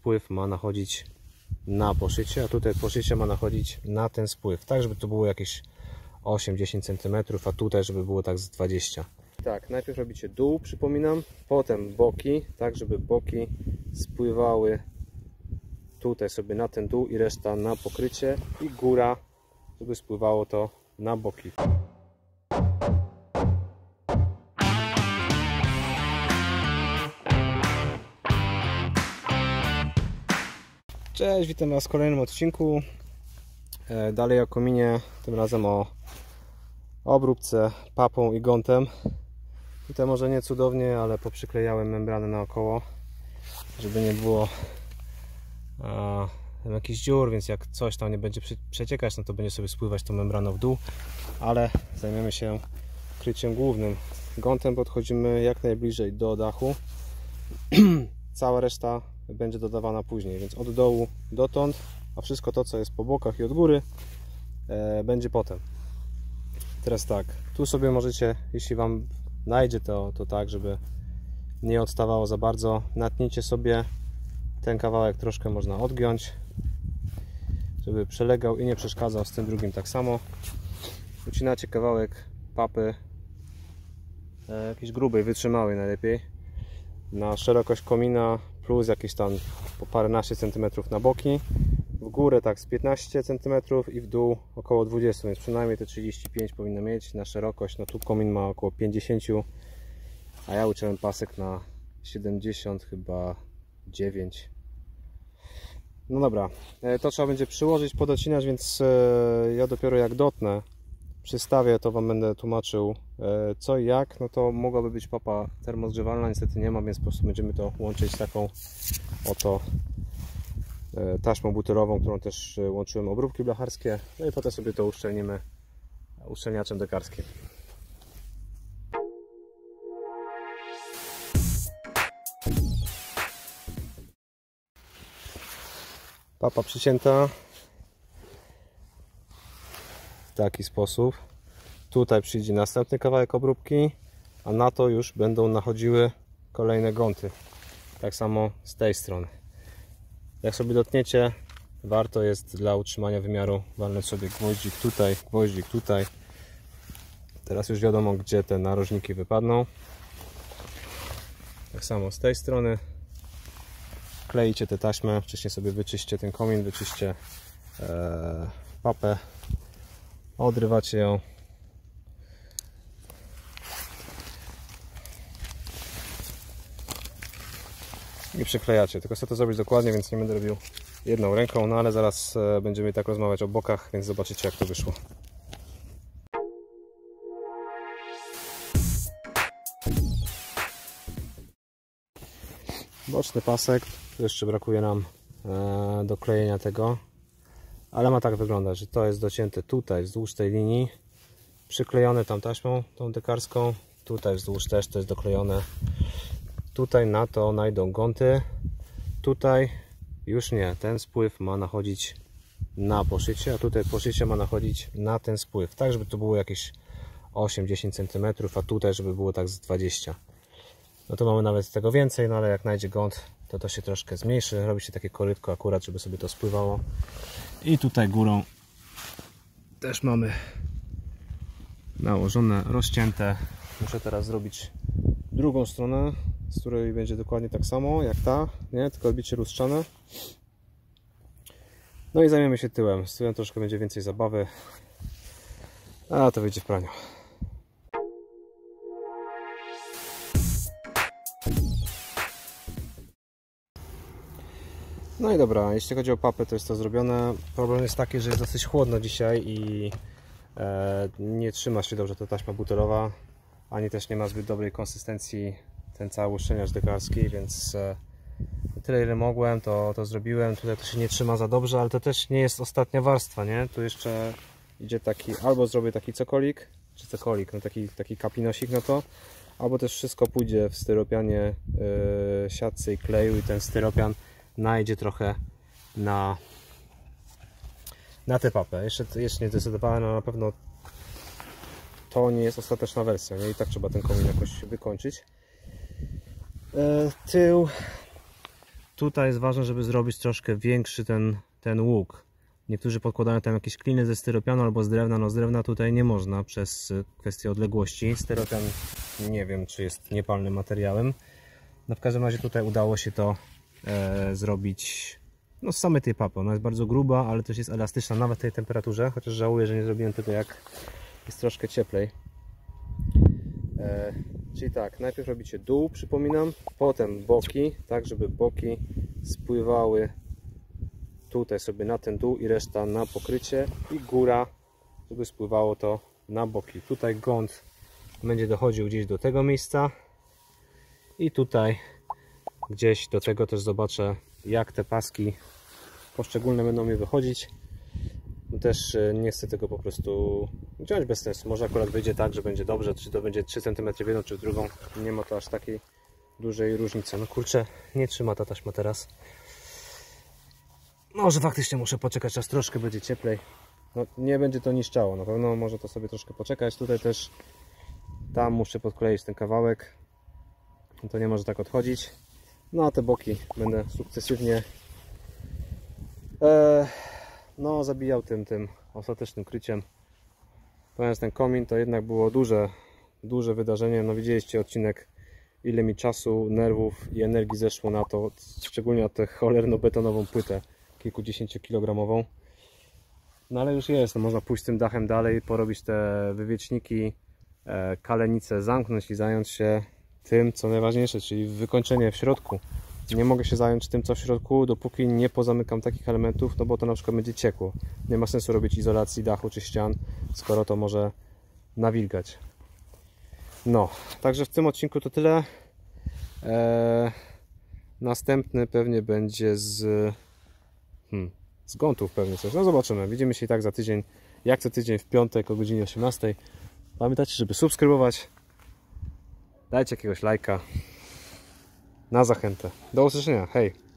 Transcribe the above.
spływ ma nachodzić na poszycie, a tutaj poszycie ma nachodzić na ten spływ, tak żeby to było jakieś 8-10 cm, a tutaj żeby było tak z 20. Tak, najpierw robicie dół, przypominam, potem boki, tak żeby boki spływały tutaj sobie na ten dół i reszta na pokrycie, i góra, żeby spływało to na boki. Cześć, witam Was w kolejnym odcinku. Dalej o kominie, tym razem o obróbce papą i gątem. Tutaj może nie cudownie, ale poprzyklejałem membranę naokoło, żeby nie było jakichś dziur, więc jak coś tam nie będzie przeciekać, no to będzie sobie spływać tą membraną w dół, ale zajmiemy się kryciem głównym. Gątem podchodzimy jak najbliżej do dachu. Cała reszta będzie dodawana później, więc od dołu dotąd, a wszystko to, co jest po bokach i od góry, będzie potem. Teraz tak, tu sobie możecie, jeśli Wam najdzie to tak, żeby nie odstawało za bardzo, natnijcie sobie ten kawałek, troszkę można odgiąć, żeby przelegał i nie przeszkadzał, z tym drugim tak samo. Ucinacie kawałek papy, jakiejś grubej, wytrzymałej najlepiej, na szerokość komina, plus jakieś tam po paręnaście centymetrów na boki, w górę tak z 15 cm i w dół około 20, więc przynajmniej te 35 powinno mieć na szerokość. No tu komin ma około 50, a ja uciąłem pasek na 70 chyba 9. No dobra, to trzeba będzie przyłożyć, podocinać, więc ja dopiero jak dotnę, przystawię, to Wam będę tłumaczył co i jak. No to mogłaby być papa termozgrzewalna, niestety nie ma, więc po prostu będziemy to łączyć z taką oto taśmą butelową, którą też łączyłem obróbki blacharskie. No i potem sobie to uszczelnimy uszczelniaczem dekarskim. Papa przycięta w taki sposób. Tutaj przyjdzie następny kawałek obróbki, a na to już będą nachodziły kolejne gąty. Tak samo z tej strony. Jak sobie dotniecie, warto jest dla utrzymania wymiaru walnąć sobie gwoździk tutaj, gwoździk tutaj. Teraz już wiadomo, gdzie te narożniki wypadną. Tak samo z tej strony. Kleicie tę taśmę, wcześniej sobie wyczyście ten komin, wyczyście papę, odrywacie ją. I przyklejacie. Tylko chcę to zrobić dokładnie, więc nie będę robił jedną ręką, no ale zaraz będziemy tak rozmawiać o bokach, więc zobaczycie, jak to wyszło. Boczny pasek, tu jeszcze brakuje nam do klejenia tego, ale ma tak wyglądać, że to jest docięte tutaj wzdłuż tej linii, przyklejone tam taśmą tą dekarską, tutaj wzdłuż też to jest doklejone. Tutaj na to najdą gąty, tutaj już nie, ten spływ ma nachodzić na poszycie, a tutaj poszycie ma nachodzić na ten spływ, tak żeby to było jakieś 8-10 cm, a tutaj żeby było tak z 20. No to mamy nawet tego więcej, no ale jak najdzie gąt, to się troszkę zmniejszy, robi się takie korytko akurat, żeby sobie to spływało. I tutaj górą też mamy nałożone, rozcięte. Muszę teraz zrobić drugą stronę, z której będzie dokładnie tak samo jak ta, nie? Tylko odbicie lustrzane. No i zajmiemy się tyłem. Z tyłem troszkę będzie więcej zabawy, a to wyjdzie w praniu. No i dobra, jeśli chodzi o papę, to jest to zrobione. Problem jest taki, że jest dosyć chłodno dzisiaj i nie trzyma się dobrze ta taśma butelowa, ani też nie ma zbyt dobrej konsystencji ten cały uszczelniacz dekarski, więc tyle ile mogłem to zrobiłem. Tutaj to się nie trzyma za dobrze, ale to też nie jest ostatnia warstwa, nie? Tu jeszcze idzie taki, albo zrobię taki cokolik, czy cokolik, no taki kapinosik na to, albo też wszystko pójdzie w styropianie, siatce i kleju i ten styropian najdzie trochę na tę papę. Jeszcze nie zdecydowałem, ale na pewno to nie jest ostateczna wersja, nie? I tak trzeba ten komin jakoś wykończyć. Tył tutaj jest ważne, żeby zrobić troszkę większy ten łuk. Niektórzy podkładają tam jakieś kliny ze styropianu albo z drewna. No z drewna tutaj nie można przez kwestię odległości. Styropian nie wiem, czy jest niepalnym materiałem. No w każdym razie tutaj udało się to zrobić no z samej tej papy. Ona jest bardzo gruba, ale też jest elastyczna nawet w tej temperaturze. Chociaż żałuję, że nie zrobiłem tego jak jest troszkę cieplej. Czyli tak, najpierw robicie dół, przypominam, potem boki, tak żeby boki spływały tutaj sobie na ten dół i reszta na pokrycie i góra, żeby spływało to na boki. Tutaj gąd będzie dochodził gdzieś do tego miejsca i tutaj gdzieś do tego też zobaczę, jak te paski poszczególne będą mi wychodzić. No też nie chcę tego po prostu wziąć bez sensu. Może akurat wyjdzie tak, że będzie dobrze, czy to będzie 3 cm w jedną czy w drugą. Nie ma to aż takiej dużej różnicy. No kurczę, nie trzyma ta taśma teraz. Może faktycznie muszę poczekać, aż troszkę będzie cieplej. No, nie będzie to niszczało, na pewno może to sobie troszkę poczekać. Tutaj też, tam muszę podkleić ten kawałek. No to nie może tak odchodzić. No a te boki będę sukcesywnie no zabijał tym ostatecznym kryciem. Ponieważ ten komin to jednak było duże wydarzenie. No widzieliście odcinek, ile mi czasu, nerwów i energii zeszło na to, szczególnie na tę cholerno-betonową płytę kilkudziesięciokilogramową. No ale już jest, no można pójść z tym dachem dalej, porobić te wywieczniki, kalenice, zamknąć i zająć się tym, co najważniejsze, czyli wykończenie w środku. Nie mogę się zająć tym, co w środku, dopóki nie pozamykam takich elementów, no bo to na przykład będzie ciekło. Nie ma sensu robić izolacji dachu czy ścian, skoro to może nawilgać. No, także w tym odcinku to tyle. Następny pewnie będzie z gątów pewnie coś. No zobaczymy. Widzimy się i tak za tydzień, jak co tydzień w piątek o godzinie 18. Pamiętajcie, żeby subskrybować. Dajcie jakiegoś lajka. Na zachętę. Do usłyszenia. Hej!